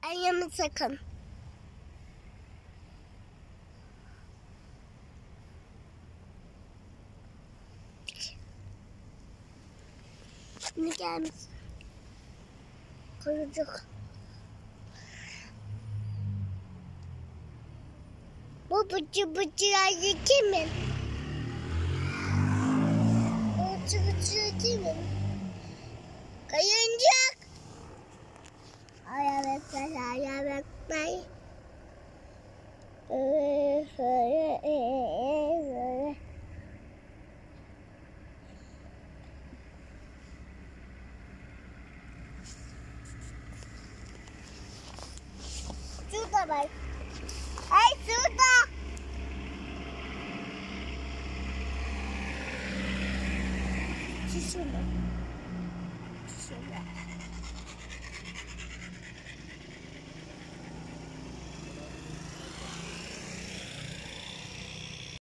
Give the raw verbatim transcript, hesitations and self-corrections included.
Ayağımı sakın. Ne gelmiş? Koyacak. Bu bıcı bıcı ayı kimin? Bu bıcı bıcı kimin? Kayıncak. Ayağa bekle, ayağa bekle. Şurada bak. Ay şurada. Şurada. Şurada.